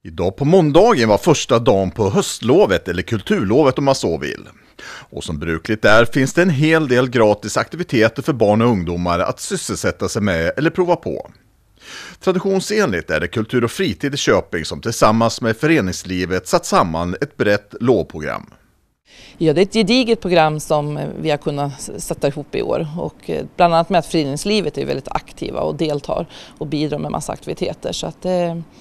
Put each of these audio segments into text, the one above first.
Idag på måndagen var första dagen på höstlovet eller kulturlovet om man så vill. Och som brukligt är finns det en hel del gratis aktiviteter för barn och ungdomar att sysselsätta sig med eller prova på. Traditionsenligt är det Kultur och fritid i Köping som tillsammans med föreningslivet satt samman ett brett lovprogram. Ja, det är ett gediget program som vi har kunnat sätta ihop i år och bland annat med att föreningslivet är väldigt aktiva och deltar och bidrar med massa aktiviteter. Så att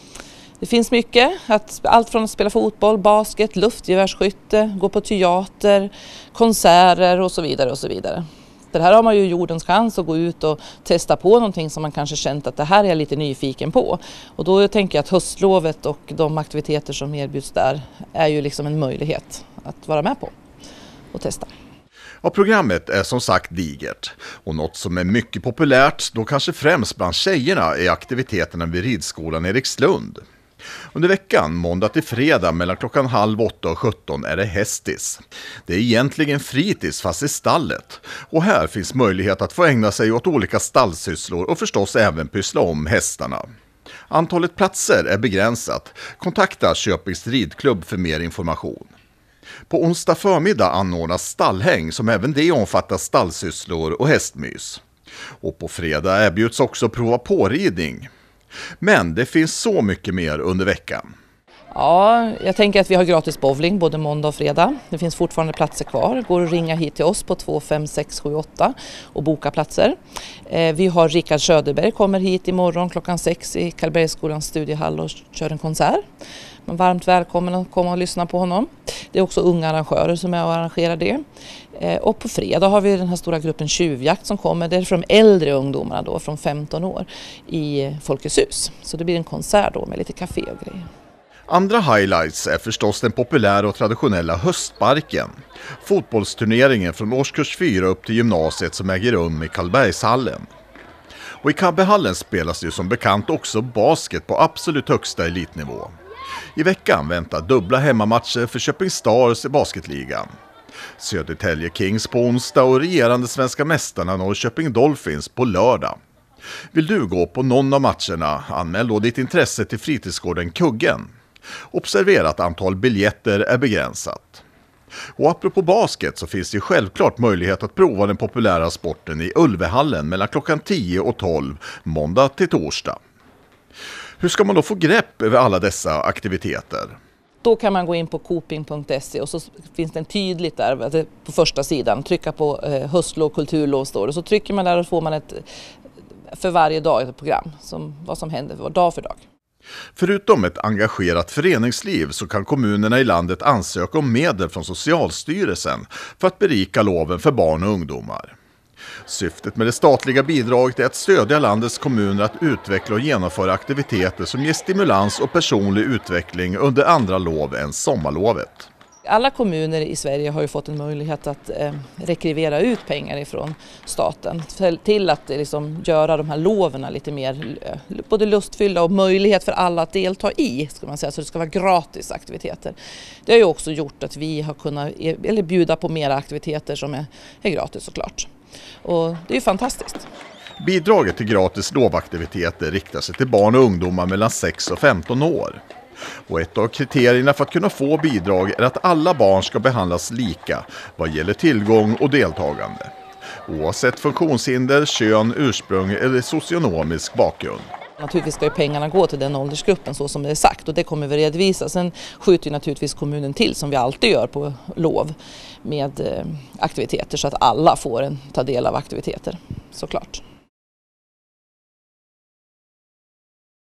det finns mycket, allt från att spela fotboll, basket, luftgevärsskytte, gå på teater, konserter och så vidare och så vidare. För här har man ju jordens chans att gå ut och testa på någonting som man kanske känt att det här är jag lite nyfiken på. Och då tänker jag att höstlovet och de aktiviteter som erbjuds där är ju liksom en möjlighet att vara med på och testa. Ja, programmet är som sagt digert och något som är mycket populärt då kanske främst bland tjejerna är aktiviteterna vid ridskolan Erikslund. Under veckan, måndag till fredag mellan klockan 7:30 och 17 är det hästis. Det är egentligen fritids fast i stallet och här finns möjlighet att få ägna sig åt olika stallsysslor och förstås även pyssla om hästarna. Antalet platser är begränsat. Kontakta Köpings ridklubb för mer information. På onsdag förmiddag anordnas stallhäng som även det omfattar stallsysslor och hästmys. Och på fredag erbjuds också prova påridning. Men det finns så mycket mer under veckan. Ja, jag tänker att vi har gratis bowling både måndag och fredag. Det finns fortfarande platser kvar. Går att ringa hit till oss på 25678 och boka platser. Vi har Rickard Söderberg kommer hit imorgon klockan 6 i Karlbergsskolans studiehall och kör en konsert. Man varmt välkommen att komma och lyssna på honom. Det är också unga arrangörer som är och arrangerar det. Och på fredag har vi den här stora gruppen Tjuvjakt som kommer. Det är för de äldre ungdomarna då, från 15 år i Folkets hus. Så det blir en konsert då med lite café och grejer. Andra highlights är förstås den populära och traditionella höstparken. Fotbollsturneringen från årskurs 4 upp till gymnasiet som äger rum i Karlbergshallen. Och i Kabbehallen spelas det som bekant också basket på absolut högsta elitnivå. I veckan väntar dubbla hemmamatcher för Köping Stars i basketligan. Södertälje Kings på onsdag och regerande svenska mästarna Norrköping Dolphins på lördag. Vill du gå på någon av matcherna, anmäl då ditt intresse till fritidsgården Kuggen. Observera att antal biljetter är begränsat. Och apropå basket så finns det självklart möjlighet att prova den populära sporten i Ulvehallen mellan klockan 10 och 12, måndag till torsdag. Hur ska man då få grepp över alla dessa aktiviteter? Då kan man gå in på koping.se och så finns det en tydligt där på första sidan. Trycka på höstlov, kulturlov står det. Så trycker man där och får man ett för varje dag ett program. Vad som händer dag för dag. Förutom ett engagerat föreningsliv så kan kommunerna i landet ansöka om medel från Socialstyrelsen för att berika loven för barn och ungdomar. Syftet med det statliga bidraget är att stödja landets kommuner att utveckla och genomföra aktiviteter som ger stimulans och personlig utveckling under andra lov än sommarlovet. Alla kommuner i Sverige har ju fått en möjlighet att rekvirera ut pengar ifrån staten till att liksom göra de här loven lite mer både lustfyllda och möjlighet för alla att delta i, ska man säga, så det ska vara gratis aktiviteter. Det har ju också gjort att vi har kunnat bjuda på mera aktiviteter som är gratis såklart. Och det är ju fantastiskt. Bidraget till gratis lovaktiviteter riktar sig till barn och ungdomar mellan 6 och 15 år. Och ett av kriterierna för att kunna få bidrag är att alla barn ska behandlas lika vad gäller tillgång och deltagande. Oavsett funktionshinder, kön, ursprung eller socionomisk bakgrund. Naturligtvis ska ju pengarna gå till den åldersgruppen så som det är sagt och det kommer vi redovisa. Sen skjuter naturligtvis kommunen till som vi alltid gör på lov med aktiviteter så att alla får ta del av aktiviteter såklart.